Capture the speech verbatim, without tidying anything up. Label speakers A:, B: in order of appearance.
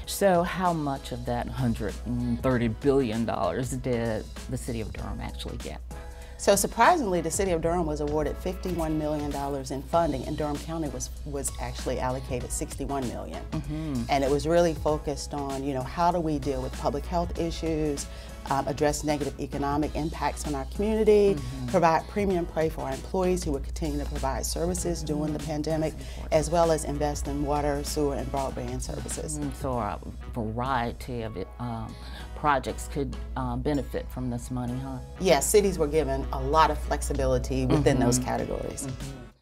A: So how much of that one hundred thirty billion dollars did the City of Durham actually get?
B: So surprisingly, the City of Durham was awarded fifty-one million dollars in funding, and Durham County was, was actually allocated sixty-one million dollars. Mm-hmm. And it was really focused on, you know, how do we deal with public health issues, um, address negative economic impacts on our community, mm-hmm. provide premium pay for our employees who would continue to provide services mm-hmm. during the pandemic, as well as invest in water, sewer, and broadband services.
A: Mm-hmm. So a variety of it, um, projects could uh, benefit from this money, huh?
B: Yes, cities were given a lot of flexibility within mm-hmm. those categories.
A: Mm-hmm.